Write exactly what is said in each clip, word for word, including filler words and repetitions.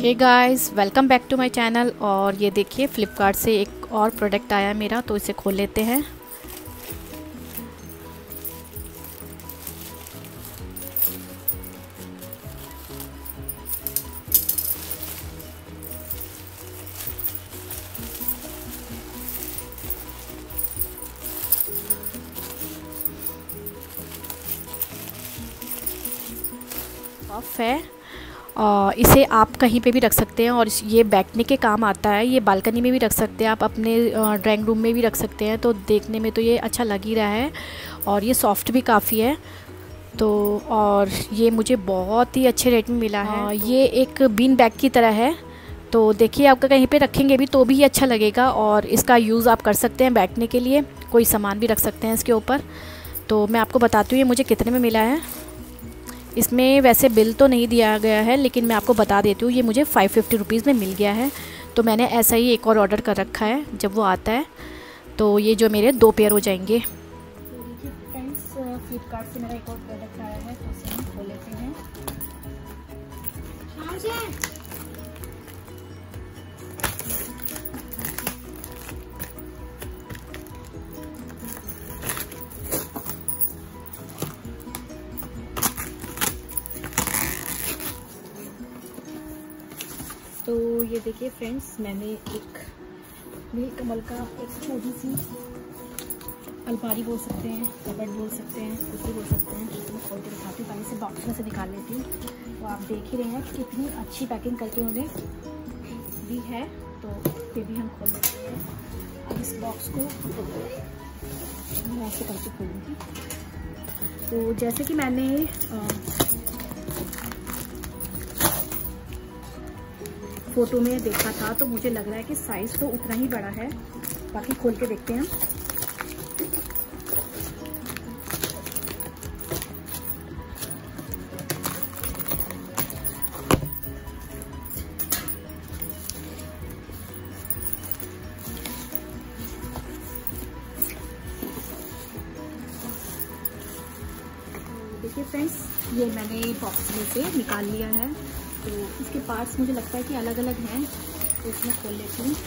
Hey guys, welcome back to my channel. और ये देखिए फ्लिपकार्ट से एक और प्रोडक्ट आया मेरा, तो इसे खोल लेते हैं। ऑफ है और इसे आप कहीं पे भी रख सकते हैं और ये बैठने के काम आता है। ये बालकनी में भी रख सकते हैं आप, अपने ड्राइंग रूम में भी रख सकते हैं। तो देखने में तो ये अच्छा लग ही रहा है और ये सॉफ्ट भी काफ़ी है। तो और ये मुझे बहुत ही अच्छे रेट में मिला है। ये एक बीन बैग की तरह है, तो देखिए आपका कहीं पे रखेंगे भी तो भी अच्छा लगेगा। और इसका यूज़ आप कर सकते हैं बैठने के लिए, कोई सामान भी रख सकते हैं इसके ऊपर। तो मैं आपको बताती हूँ ये मुझे कितने में मिला है। इसमें वैसे बिल तो नहीं दिया गया है, लेकिन मैं आपको बता देती हूँ ये मुझे फाइव फिफ्टी रुपीज़ में मिल गया है। तो मैंने ऐसा ही एक और ऑर्डर कर रखा है, जब वो आता है तो ये जो मेरे दो पेयर हो जाएंगे। तो देखिए फ्रेंड्स, फ्लिपकार्ट से मेरा एक और प्रोडक्ट आया है, तो उसे हम खोल लेते हैं। तो ये देखिए फ्रेंड्स, मैंने एक नीलकमल का एक छोटी सी अलमारी बोल सकते हैं, कबर्ड बोल सकते हैं, कुछ भी बोल सकते हैं। तो मैं खोल के दिखाती हूँ, पहले से बॉक्स में से निकाल लेती हूँ। तो आप देख ही रहे हैं कि कितनी अच्छी पैकिंग करके उन्हें दी है। तो फिर भी हम खोल लेते हैं। अब इस बॉक्स को मैं ऐसे करके खोलूँगी। तो जैसे कि मैंने आ, फोटो में देखा था, तो मुझे लग रहा है कि साइज तो उतना ही बड़ा है। बाकी खोल के देखते हैं। देखिए फ्रेंड्स, ये मैंने बॉक्स में से निकाल लिया है। तो इसके पार्ट्स मुझे लगता है कि अलग अलग हैं, तो इसमें खोल लेती हूँ।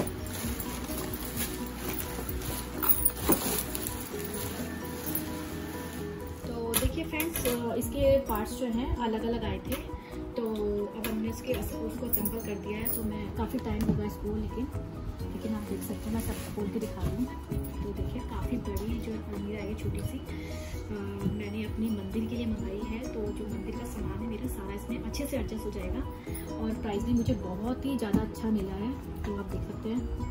तो देखिए फ्रेंड्स, इसके पार्ट्स जो हैं अलग अलग आए थे। तो अब हमने इसके उसको असेंबल कर दिया है। तो मैं काफ़ी टाइम होगा इसको, लेकिन लेकिन आप देख सकते हैं, मैं सब खोल के दिखा दूँ। तो देखिए काफ़ी बड़ी जो अलमीरा है, छोटी सी आ, मैंने अपनी मंदिर के लिए मंगाई है। तो जो मंदिर का सामान है मेरा सारा इसमें अच्छे से एडजस्ट हो जाएगा। और प्राइस भी मुझे बहुत ही ज़्यादा अच्छा मिला है, तो आप देख सकते हैं।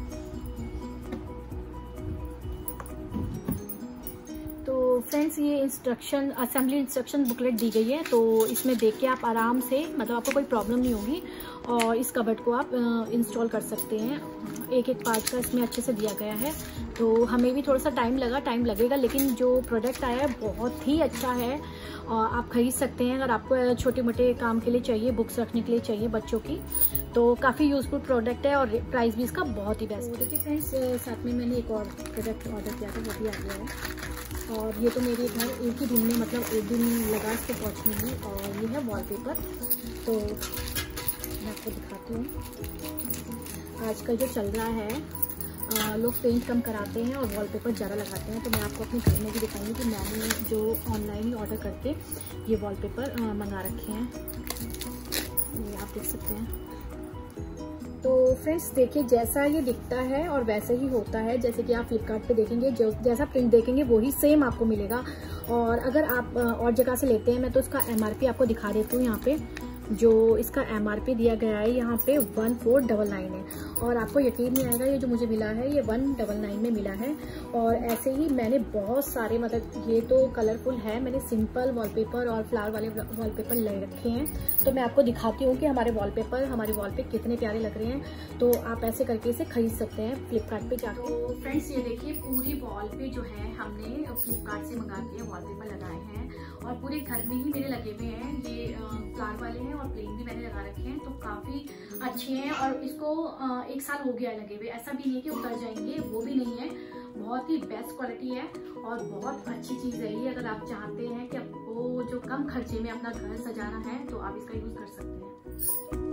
तो फ्रेंड्स, ये इंस्ट्रक्शन असेंबली इंस्ट्रक्शन बुकलेट दी गई है। तो इसमें देख के आप आराम से, मतलब आपको कोई प्रॉब्लम नहीं होगी और इस कबर्ड को आप इंस्टॉल कर सकते हैं। एक एक पार्ट का इसमें अच्छे से दिया गया है। तो हमें भी थोड़ा सा टाइम लगा टाइम लगेगा, लेकिन जो प्रोडक्ट आया है बहुत ही अच्छा है। और आप खरीद सकते हैं अगर आपको छोटे मोटे काम के लिए चाहिए, बुक्स रखने के लिए चाहिए बच्चों की। तो काफ़ी यूजफुल प्रोडक्ट है और प्राइस भी इसका बहुत ही बेस्ट है। देखिए फ्रेंड्स, साथ में मैंने एक और प्रोडक्ट ऑर्डर किया था, वो भी आ गया है। और ये तो मेरे घर एक ही दिन में, मतलब एक दिन लगा इसको पहुँचने में। और ये है वॉलपेपर। तो मैं आपको दिखाती हूँ। आजकल जो चल रहा है, आ, लोग पेंट कम कराते हैं और वॉलपेपर ज़्यादा लगाते हैं। तो मैं आपको अपने घर में भी दिखाऊंगी कि मैंने जो ऑनलाइन ही ऑर्डर करके ये वॉलपेपर मंगा रखे हैं। ये आप देख सकते हैं। तो फ्रेंड्स देखिए, जैसा ये दिखता है और वैसे ही होता है। जैसे कि आप फ्लिपकार्ट पे देखेंगे, जो जैसा प्रिंट देखेंगे वही सेम आपको मिलेगा। और अगर आप और जगह से लेते हैं, मैं तो इसका एमआरपी आपको दिखा देती हूँ। यहाँ पे जो इसका एमआरपी दिया गया है, यहाँ पे वन फोर डबल नाइन है। और आपको यकीन नहीं आएगा, ये जो मुझे मिला है ये वन डबल नाइन में मिला है। और ऐसे ही मैंने बहुत सारे, मतलब ये तो कलरफुल है, मैंने सिंपल वॉलपेपर और फ्लावर वाले वॉलपेपर ले रखे हैं। तो मैं आपको दिखाती हूँ कि हमारे वॉलपेपर हमारे वॉल पे कितने प्यारे लग रहे हैं। तो आप ऐसे करके इसे खरीद सकते हैं फ्लिपकार्ट पे जाकर। तो फ्रेंड्स, ये देखिए पूरी वॉल पे जो है हमने फ्लिपकार्ट से मंगा के वॉलपेपर लगाए हैं। और पूरे घर में ही मेरे लगे हुए हैं। ये फ्लावर वाले हैं और प्लेन भी मैंने लगा रखे हैं। तो काफ़ी अच्छे हैं और इसको एक साल हो गया लगे हुए। ऐसा भी नहीं कि उतर जाएंगे, वो भी नहीं है। बहुत ही बेस्ट क्वालिटी है और बहुत अच्छी चीज़ है ये। अगर आप चाहते हैं कि आपको जो कम खर्चे में अपना घर सजाना है, तो आप इसका यूज़ कर सकते हैं।